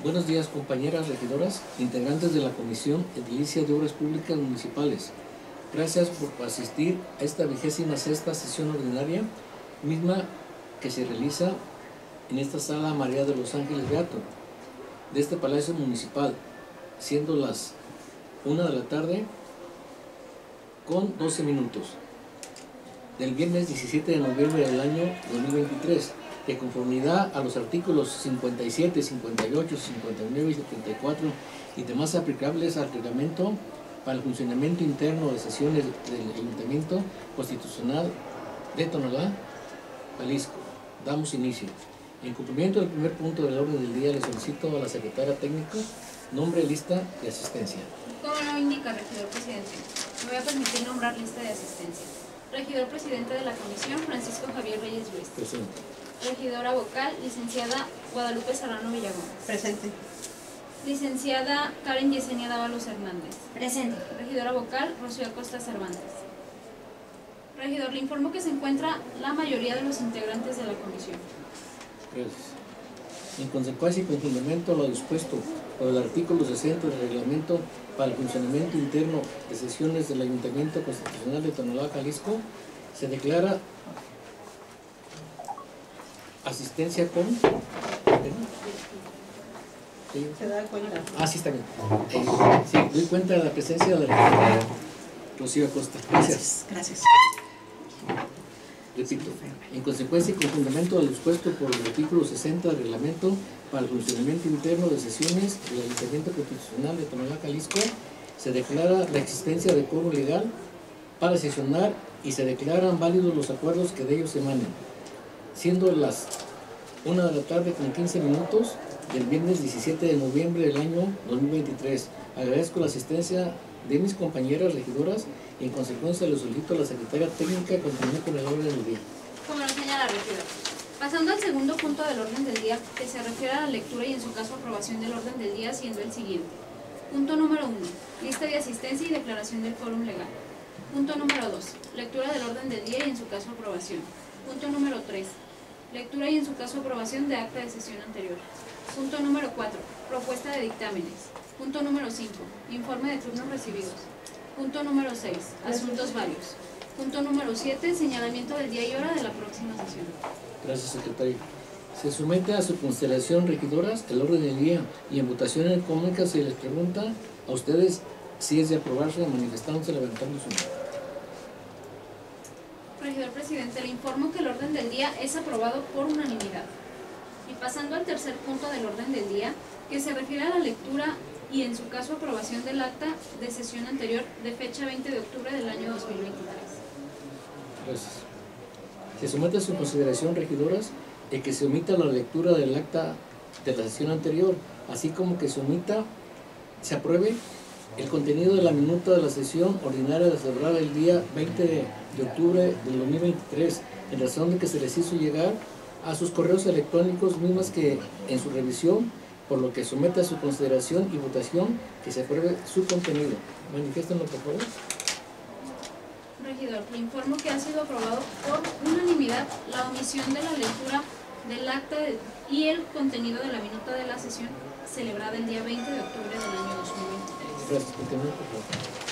Buenos días, compañeras regidoras, integrantes de la Comisión Edilicia de Obras Públicas Municipales. Gracias por asistir a esta 26ª sesión ordinaria, misma que se realiza en esta sala María de los Ángeles Beato de este Palacio Municipal, siendo las 1 de la tarde con 12 minutos del viernes 17 de noviembre del año 2023, de conformidad a los artículos 57, 58, 59 y 74 y demás aplicables al reglamento para el funcionamiento interno de sesiones del Ayuntamiento Constitucional de Tonalá, Jalisco. Damos inicio. En cumplimiento del primer punto del orden del día, le solicito a la secretaria técnica nombre, lista de asistencia. Como lo indica, regidor presidente, me voy a permitir nombrar lista de asistencia. Regidor presidente de la comisión, Francisco Javier Reyes Ruiz. Presente. Regidora vocal, licenciada Guadalupe Serrano Villagón. Presente. Licenciada Karen Yesenia Dávalos Hernández. Presente. Regidora vocal, Rocío Acosta Cervantes. Regidor, le informo que se encuentra la mayoría de los integrantes de la comisión. Gracias. En consecuencia y con fundamento a lo dispuesto por el artículo 60 del reglamento para el funcionamiento interno de sesiones del Ayuntamiento Constitucional de Tonalá, Jalisco, se declara asistencia con... ¿Sí? Se da cuenta. Ah, sí, está bien. Sí, doy cuenta de la presencia de la regidora Rocío Acosta. Gracias. Gracias. Repito, en consecuencia y con fundamento a lo dispuesto por el artículo 60 del reglamento para el funcionamiento interno de sesiones del Ayuntamiento Constitucional de Tonalá, Jalisco, se declara la existencia de quórum legal para sesionar y se declaran válidos los acuerdos que de ellos emanen, siendo las 1 de la tarde con 15 minutos del viernes 17 de noviembre del año 2023. Agradezco la asistencia de mis compañeras regidoras y en consecuencia le solicito a la secretaria técnica continuar con el orden del día. Como lo señala, regidor. Pasando al segundo punto del orden del día, que se refiere a la lectura y en su caso aprobación del orden del día, siendo el siguiente. Punto número 1. Lista de asistencia y declaración del quórum legal. Punto número 2. Lectura del orden del día y en su caso aprobación. Punto número 3. Lectura y en su caso aprobación de acta de sesión anterior. Punto número 4. Propuesta de dictámenes. Punto número 5. Informe de turnos recibidos. Punto número 6. Asuntos varios. Punto número 7. Señalamiento del día y hora de la próxima sesión. Gracias, secretaria. Se somete a su consideración, regidoras, el orden del día y en votación económica se les pregunta a ustedes si es de aprobarse manifestándose levantando su mano. Regidor presidente, le informo que el orden del día es aprobado por unanimidad. Y pasando al tercer punto del orden del día, que se refiere a la lectura y en su caso aprobación del acta de sesión anterior de fecha 20 de octubre del año 2023. Gracias. Se somete a su consideración, regidoras, el que se omita la lectura del acta de la sesión anterior, así como que se apruebe el contenido de la minuta de la sesión ordinaria de celebrada el día 20 de octubre del 2023, en razón de que se les hizo llegar a sus correos electrónicos mismas que en su revisión, por lo que somete a su consideración y votación que se apruebe su contenido. Manifiéstenlo, por favor. Regidor, le informo que ha sido aprobado por unanimidad la omisión de la lectura del acta y el contenido de la minuta de la sesión celebrada el día 20 de octubre del año 2023. Gracias. Continúe, por favor.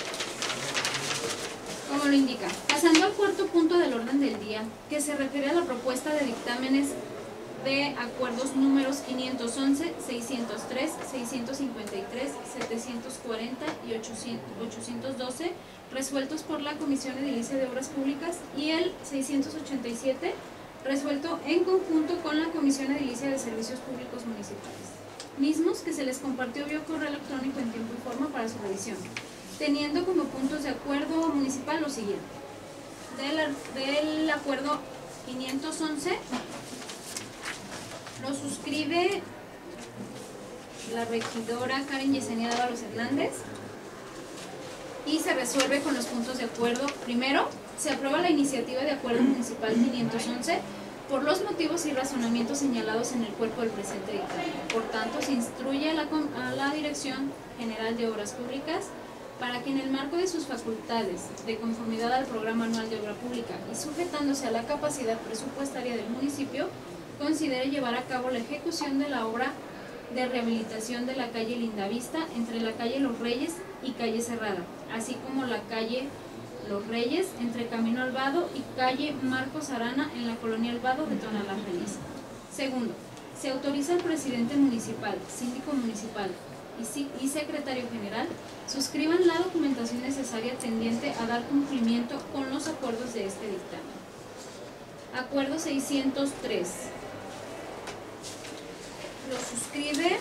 Como lo indica, pasando al cuarto punto del orden del día, que se refiere a la propuesta de dictámenes de acuerdos números 511, 603, 653, 740 y 812, resueltos por la Comisión Edilicia de Obras Públicas, y el 687, resuelto en conjunto con la Comisión Edilicia de Servicios Públicos Municipales, mismos que se les compartió vía correo electrónico en tiempo y forma para su revisión, teniendo como puntos de acuerdo municipal lo siguiente. Del acuerdo 511 lo suscribe la regidora Karen Yesenia Dávalos Hernández y se resuelve con los puntos de acuerdo. Primero, se aprueba la iniciativa de acuerdo municipal 511 por los motivos y razonamientos señalados en el cuerpo del presente dictamen. Por tanto, se instruye a la Dirección General de Obras Públicas para que en el marco de sus facultades, de conformidad al Programa Anual de Obra Pública y sujetándose a la capacidad presupuestaria del municipio, considere llevar a cabo la ejecución de la obra de rehabilitación de la calle Lindavista entre la calle Los Reyes y calle Cerrada, así como la calle Los Reyes entre Camino al Vado y calle Marcos Arana en la colonia El Vado de Tonalá, Jalisco. Segundo, se autoriza al presidente municipal, síndico municipal y secretario general suscriban la documentación necesaria tendiente a dar cumplimiento con los acuerdos de este dictamen. Acuerdo 603. Lo suscribe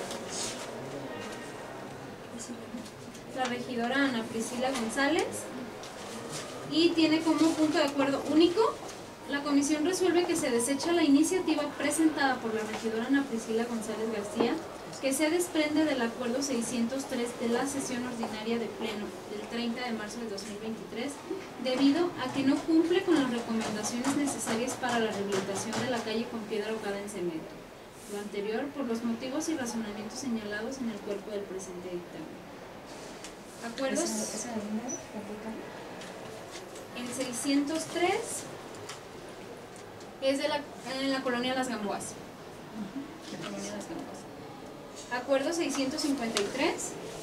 la regidora Ana Priscila González y tiene como punto de acuerdo único: la comisión resuelve que se desecha la iniciativa presentada por la regidora Ana Priscila González García, que se desprende del acuerdo 603 de la sesión ordinaria de pleno del 30 de marzo de 2023, debido a que no cumple con las recomendaciones necesarias para la rehabilitación de la calle con piedra ahogada en cemento. Lo anterior por los motivos y razonamientos señalados en el cuerpo del presente dictamen. ¿Acuerdos? El 603 es en la colonia Las Gamboas. Acuerdo 653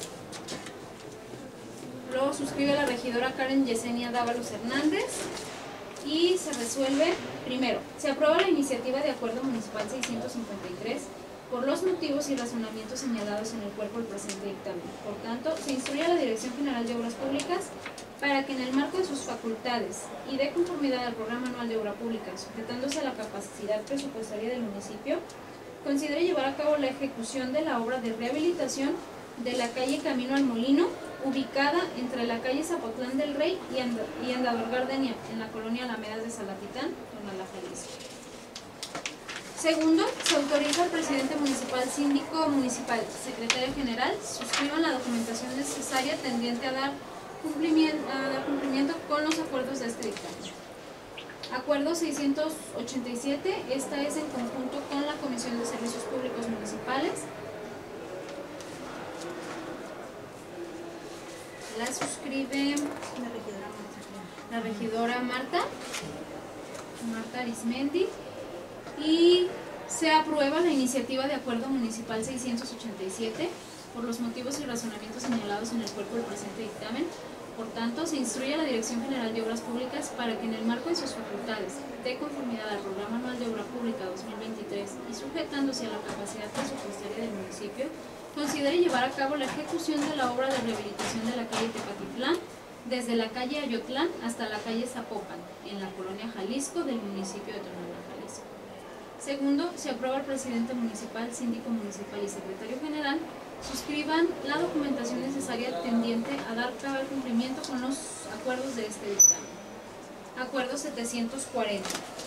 lo suscribe la regidora Karen Yesenia Dávalos Hernández y se resuelve: primero, se aprueba la iniciativa de acuerdo municipal 653 por los motivos y razonamientos señalados en el cuerpo del presente dictamen. Por tanto, se instruye a la Dirección General de Obras Públicas para que en el marco de sus facultades y de conformidad al Programa Anual de Obra Pública, sujetándose a la capacidad presupuestaria del municipio, considere llevar a cabo la ejecución de la obra de rehabilitación de la calle Camino al Molino, ubicada entre la calle Zapotlán del Rey y Andador Gardenia, en la colonia Alamedas de Salatitán, Tonalá, Jalisco. Segundo, se autoriza al presidente municipal, síndico municipal, secretario general, suscriban la documentación necesaria tendiente a dar cumplimiento con los acuerdos de este dictamen. Acuerdo 687, esta es en conjunto con la Comisión de Servicios Públicos Municipales. La suscribe la regidora Marta Arismendi, y se aprueba la iniciativa de acuerdo municipal 687 por los motivos y razonamientos señalados en el cuerpo del presente dictamen. Por tanto, se instruye a la Dirección General de Obras Públicas para que en el marco de sus facultades, de conformidad al Programa Anual de Obra Pública 2023 y sujetándose a la capacidad presupuestaria del municipio, considere llevar a cabo la ejecución de la obra de rehabilitación de la calle Tepatitlán, desde la calle Ayotlán hasta la calle Zapopan, en la colonia Jalisco del municipio de Tonalá, Jalisco. Segundo, se aprueba al presidente municipal, síndico municipal y secretario general suscriban la documentación necesaria tendiente a dar cabal cumplimiento con los acuerdos de este dictamen. Acuerdo 740.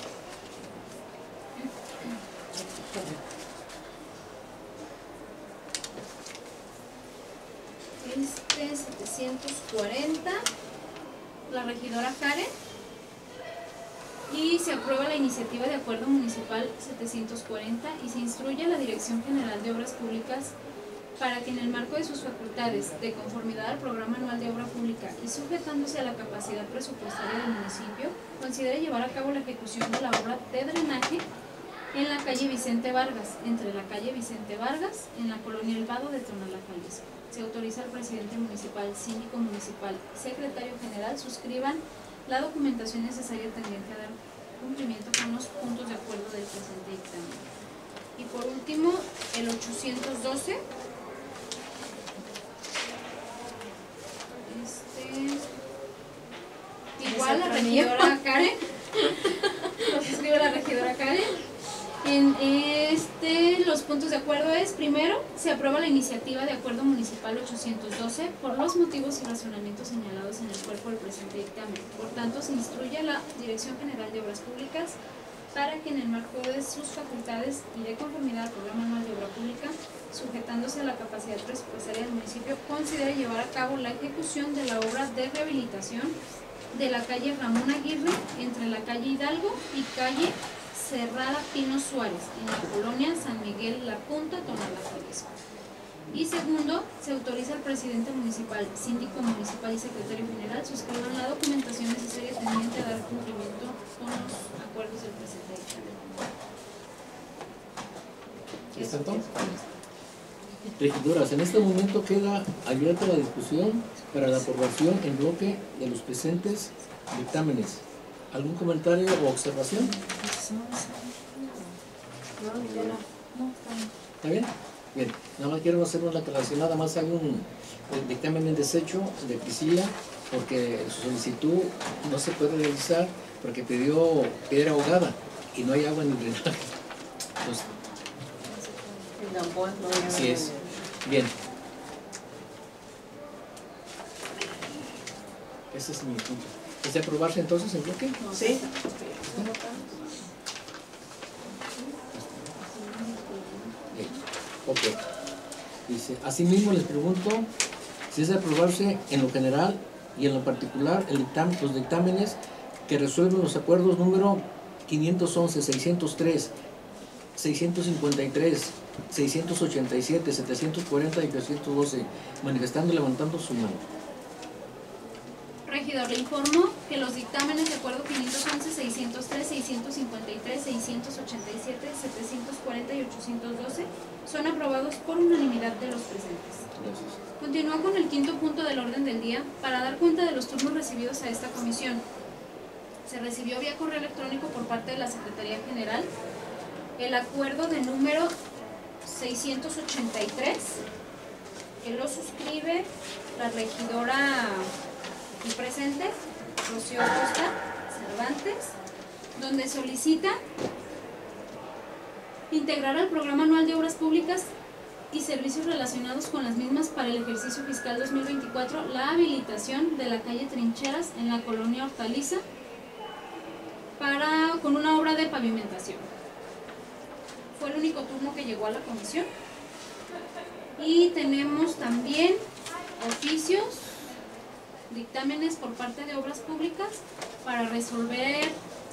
Este 740, la regidora Karen, y se aprueba la iniciativa de acuerdo municipal 740 y se instruye a la Dirección General de Obras Públicas para que en el marco de sus facultades, de conformidad al Programa Anual de Obra Pública y sujetándose a la capacidad presupuestaria del municipio, considere llevar a cabo la ejecución de la obra de drenaje en la calle Vicente Vargas, entre la calle Vicente Vargas, en la colonia El Vado de Tonalá, Jalisco. Se autoriza al presidente municipal, síndico municipal y secretario general suscriban la documentación necesaria tendiente a dar cumplimiento con los puntos de acuerdo del presente dictamen. Y por último, el 812. Igual la regidora Karen, lo suscribe la regidora Karen. En los puntos de acuerdo es: primero, se aprueba la iniciativa de acuerdo municipal 812 por los motivos y razonamientos señalados en el cuerpo del presente dictamen. Por tanto, se instruye a la Dirección General de Obras Públicas para que en el marco de sus facultades y de conformidad al Programa Anual de Obra Pública, sujetándose a la capacidad presupuestaria del municipio, considere llevar a cabo la ejecución de la obra de rehabilitación de la calle Ramón Aguirre entre la calle Hidalgo y calle Cerrada Pino Suárez, en la colonia San Miguel La Punta, Tonalá, Jalisco. Y segundo, se autoriza al presidente municipal, síndico municipal y secretario general suscriban la documentación necesaria tendiente a dar cumplimiento con los acuerdos del presente dictamen. ¿Es tanto? Regidoras, en este momento queda abierta la discusión para la aprobación en bloque de los presentes dictámenes. ¿Algún comentario o observación? ¿Está bien? Bien, nada más quiero hacer una aclaración, nada más hay un dictamen en desecho de Priscila, porque su solicitud no se puede realizar porque pidió piedra ahogada y no hay agua en el drenaje. Entonces, así es. Bien. Ese es mi punto. ¿Es de aprobarse entonces en bloque? Sí. Bien. Ok. Dice, asimismo les pregunto si es de aprobarse en lo general y en lo particular los dictámenes que resuelven los acuerdos número 511, 603, 653, 687, 740 y 312, manifestando y levantando su mano. Regidor, le informo que los dictámenes de acuerdo 511, 603, 653, 687, 740 y 812 son aprobados por unanimidad de los presentes. Gracias. Continúa con el quinto punto del orden del día para dar cuenta de los turnos recibidos a esta comisión. Se recibió vía correo electrónico por parte de la Secretaría General el acuerdo de número 683, que lo suscribe la regidora aquí presente, Rocío Costa Cervantes, donde solicita integrar al Programa Anual de Obras Públicas y servicios relacionados con las mismas para el ejercicio fiscal 2024 la habilitación de la calle Trincheras en la colonia Hortaliza con una obra de pavimentación. Fue el único turno que llegó a la comisión. Y tenemos también oficios, dictámenes por parte de Obras Públicas para resolver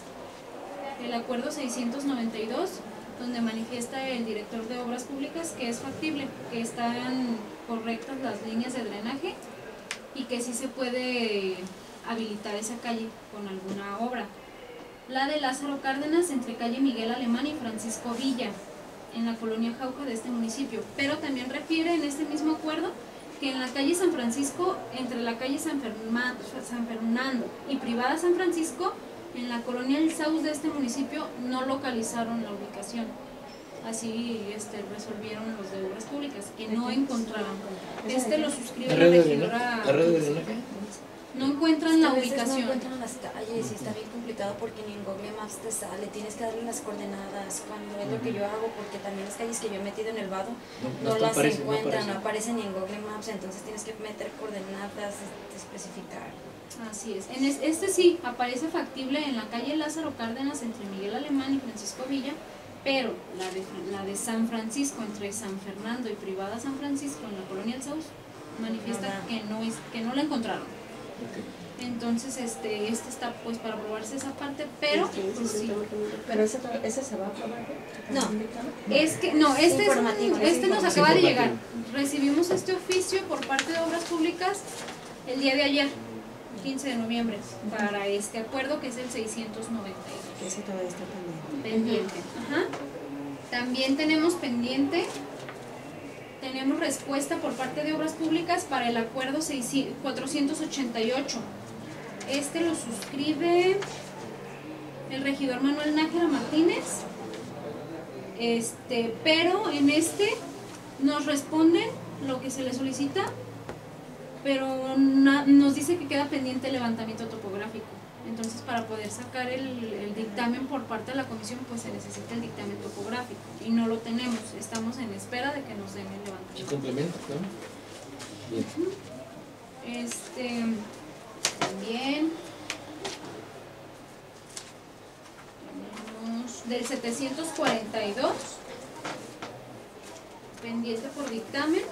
el acuerdo 692, donde manifiesta el director de Obras Públicas que es factible, que están correctas las líneas de drenaje y que sí se puede habilitar esa calle con alguna obra. La de Lázaro Cárdenas entre calle Miguel Alemán y Francisco Villa, en la colonia Jauja de este municipio, pero también refiere en este mismo acuerdo que en la calle San Francisco, entre la calle San Fernando y Privada San Francisco, en la colonia El Saus de este municipio, no localizaron la ubicación. Así resolvieron los de Obras Públicas, que no encontraban. Lo suscribe la regidora. ¿La red de drenaje? No encuentran la ubicación. No encuentran las calles y está bien complicado porque ni en Google Maps te sale, tienes que darle las coordenadas cuando es lo que yo hago, porque también las calles que yo he metido en el vado no las encuentran, no aparecen ni en Google Maps, entonces tienes que meter coordenadas, especificar. Así es. En este sí aparece factible en la calle Lázaro Cárdenas entre Miguel Alemán y Francisco Villa, pero la de San Francisco entre San Fernando y Privada San Francisco en la colonia El Saus manifiesta que no la encontraron. Okay. Entonces está pues para aprobarse esa parte, pero pues, sí. Pero ese se va a aprobar. No, es que no, este nos acaba de llegar. Recibimos este oficio por parte de Obras Públicas el día de ayer, 15 de noviembre, para este acuerdo que es el 692. Ese todavía está pendiente. Ajá. También tenemos pendiente. Tenemos respuesta por parte de Obras Públicas para el acuerdo 488. Lo suscribe el regidor Manuel Nájera Martínez. Pero en nos responden lo que se le solicita, pero nos dice que queda pendiente el levantamiento topográfico. Entonces, para poder sacar el dictamen por parte de la comisión, pues se necesita el dictamen topográfico y no lo tenemos. Estamos en espera de que nos den el levantamiento. ¿Se complementa? Bien. También tenemos del 742 pendiente por dictamen.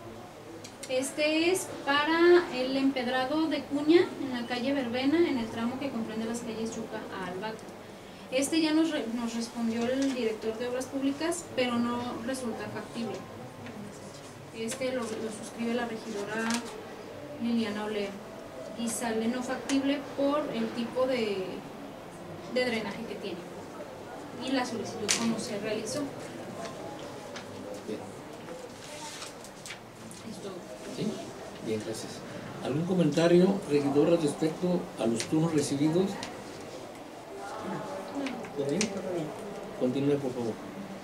Es para el empedrado de cuña en la calle Verbena, en el tramo que comprende las calles Yuca a Albaca. Ya nos respondió el director de Obras Públicas, pero no resulta factible. Lo suscribe la regidora Liliana Olea y sale no factible por el tipo de drenaje que tiene y la solicitud como se realizó. Bien, gracias. ¿Algún comentario, regidora, respecto a los turnos recibidos? ¿Todo bien? Todo bien. Continúe, por favor.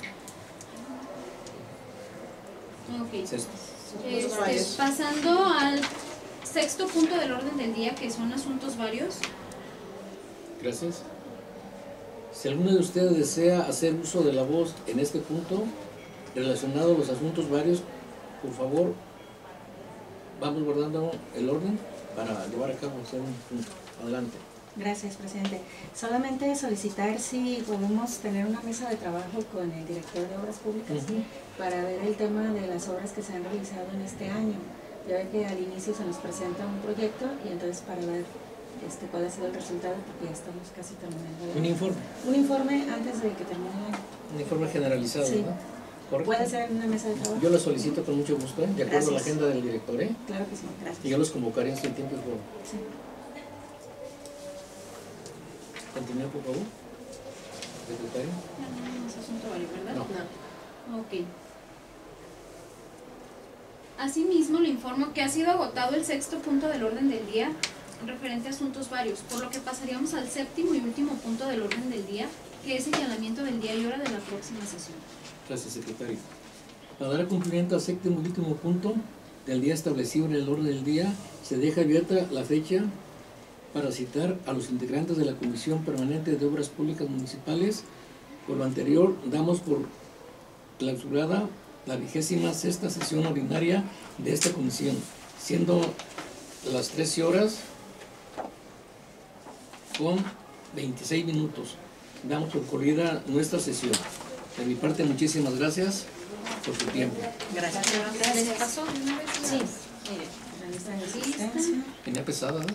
Ok. Sexto. Pasando al sexto punto del orden del día, que son asuntos varios. Gracias. Si alguno de ustedes desea hacer uso de la voz en este punto relacionado a los asuntos varios, por favor, vamos guardando el orden para llevar a cabo hacer un punto. Adelante. Gracias, presidente. Solamente solicitar si podemos tener una mesa de trabajo con el director de Obras Públicas para ver el tema de las obras que se han realizado en este año. Ya ve que al inicio se nos presenta un proyecto y entonces para ver cuál ha sido el resultado, porque ya estamos casi terminando. Un informe. Un informe antes de que termine el año. Un informe generalizado, Sí. ¿no? ¿Correcto? ¿Puede ser en una mesa de trabajo? Yo lo solicito con mucho gusto, de acuerdo a la Gracias. agenda del director, ¿eh? Claro que sí, gracias. Y yo los convocaré en su tiempo y forma. Sí. Continúe, por favor. Secretario. No es asunto vario, ¿verdad? No. Ok. Asimismo, le informo que ha sido agotado el sexto punto del orden del día referente a asuntos varios, por lo que pasaríamos al séptimo y último punto del orden del día, que es señalamiento del día y hora de la próxima sesión. Gracias, secretario. Para dar cumplimiento al séptimo y último punto del día establecido en el orden del día, se deja abierta la fecha para citar a los integrantes de la Comisión Permanente de Obras Públicas Municipales. Por lo anterior, damos por clausurada la 26ª sesión ordinaria de esta comisión, siendo las 13 horas con 26 minutos. Damos por concluida nuestra sesión. De mi parte, muchísimas gracias por su tiempo. Gracias. ¿Les pasó de una vez? Sí. La lista de asistencia. Tenía pesada, ¿no?